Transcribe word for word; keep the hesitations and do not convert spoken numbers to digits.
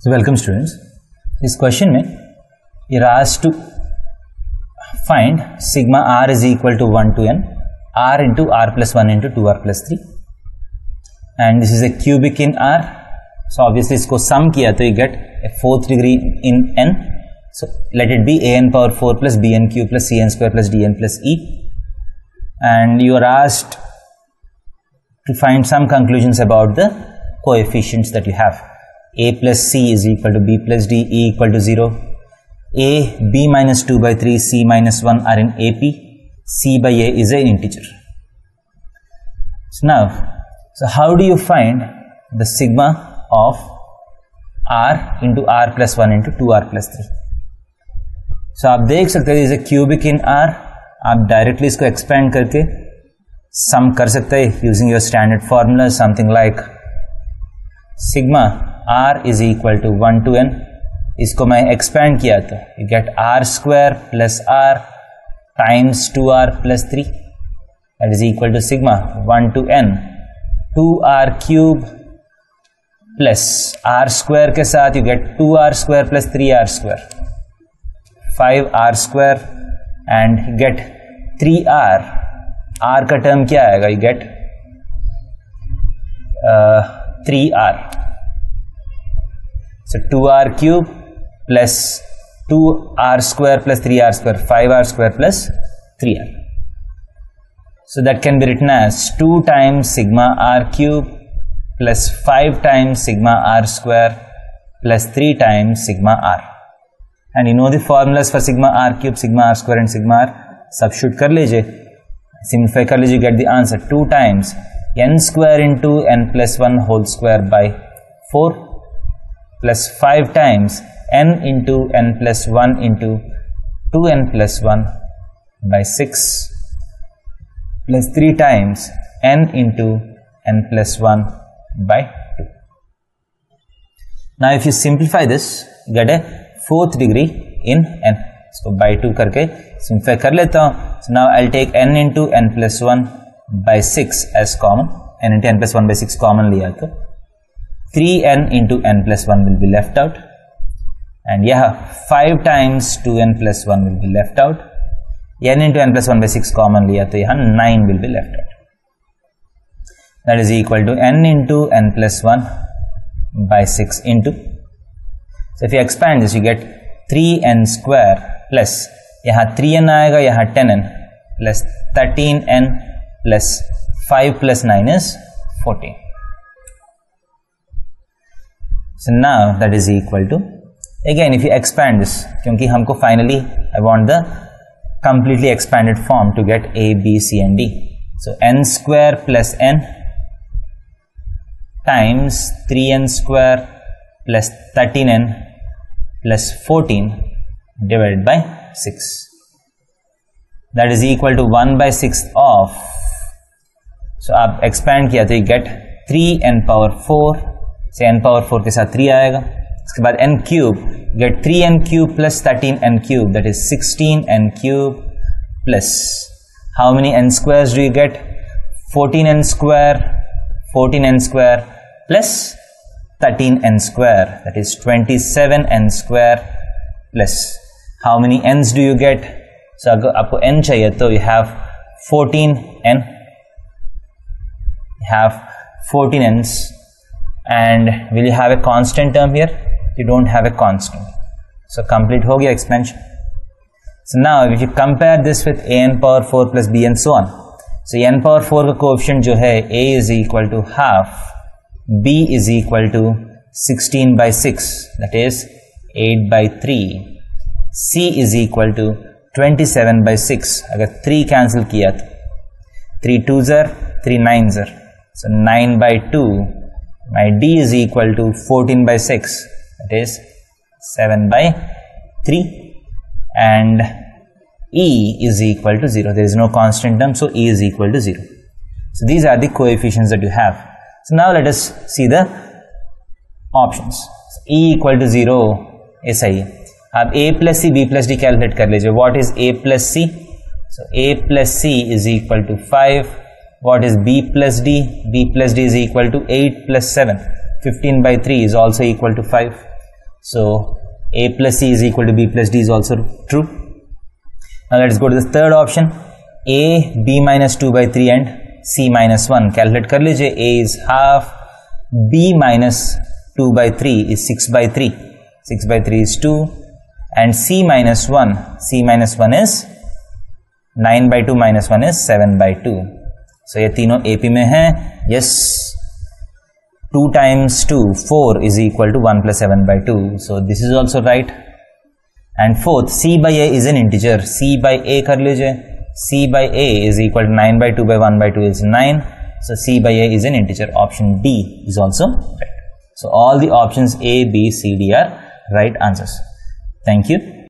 So welcome students. इस question में you're asked to find sigma r is equal to one to n r into r plus one into two r plus three, and this is a cubic in r. So obviously इसको sum किया तो you get a fourth degree in n. So let it be a n power four plus b n cube plus c n square plus d n plus e, and you are asked to find some conclusions about the coefficients that you have. A plus c is equal to b plus d, e equal to zero. A, b minus two by three, c minus one are in A P. C by a is an integer. So now, so how do you find the sigma of r into r plus one into two r plus three? So आप देख सकते हैं इसे cubic in r, आप directly इसको expand करके sum कर सकते हैं using your standard formula, something like sigma r is equal to one to n. इसको मैं एक्सपेंड किया तो you get r square plus r times two r plus three, that is equal to sigma one to n two r cube plus r square के साथ you get two r square plus three r square, five r square, and you get three r. r का term क्या आएगा? you get uh, three r. So two r cube plus two r square plus three r square, five r square plus three r. So that can be written as two times sigma r cube plus five times sigma r square plus three times sigma r. And you know the formulas for sigma r cube, sigma r square and sigma r. Substitute कर लीजिए, simplify कर लीजिए, get the answer two times n square into n plus one whole square by four plus five times n into n plus one into two n plus one by six plus three times n into n plus one by two. Now if you simplify this, you get a fourth degree in n. So by two करके simplify कर लेता हूँ. So now I'll take n into n plus one by six as common. n into n plus one by six common लिया तो three n into n plus one will be left out, and yeah, five times two n plus one will be left out. n into n plus one by six common liya to yahan nine will be left out. That is equal to n into n plus one by six into, so if you expand this you get three n square plus yahan three n aayega, yahan ten n plus thirteen n plus five plus nine is fourteen. So now that is equal to, again if you expand this, क्योंकि हमको finally I want the completely expanded form to get a, b, c and d. So n square plus n times three n square plus thirteen n plus fourteen divided by six. That is equal to one by six of, so आप expand किया तो you get three n power four, से n power four के साथ three आएगा. इसके बाद n cube, get three n cube plus thirteen n cube, that is sixteen n cube plus how many n squares do you get? fourteen n square, fourteen n square plus thirteen n square, that is twenty-seven n square plus how many n's do you get? So अगर आपको n चाहिए तो you have fourteen n, you have fourteen n's. And will you have a constant term here? You don't have a constant. So complete हो गया expansion. So now if you compare this with a n power four plus b and so on. So n power four का coefficient जो है a is equal to half, b is equal to sixteen by six, that is eight by three, c is equal to twenty-seven by six. अगर three cancel किया तो three twos are, three nines are, so nine by two. My d is equal to fourteen by six, that is seven by three, and e is equal to zero. There is no constant term, so e is equal to zero. So these are the coefficients that you have. So now let us see the options. So e equal to zero is सही है. आप a plus c, b plus d calculate कर लीजिए. What is a plus c? So a plus c is equal to five. What is b plus d? B plus d is equal to eight plus seven. fifteen by three is also equal to five. So A plus C is equal to B plus D is also true. Now let's go to the third option. A, B minus two by three and C minus one. Calculate kar lijiye. A is half, B minus two by three is six by three. six by three is two. And C minus one. C minus one is nine by two minus one is seven by two. So ये तीनों A P में हैं. Yes, two times two, four is equal to one plus seven by two. So this is also right. And fourth, C by A is an integer. C by A कर लीजिए. C by A is equal to nine by two by one by two is nine. So C by A is an integer. Option D is also right. So all the options A, B, C, D are right answers. Thank you.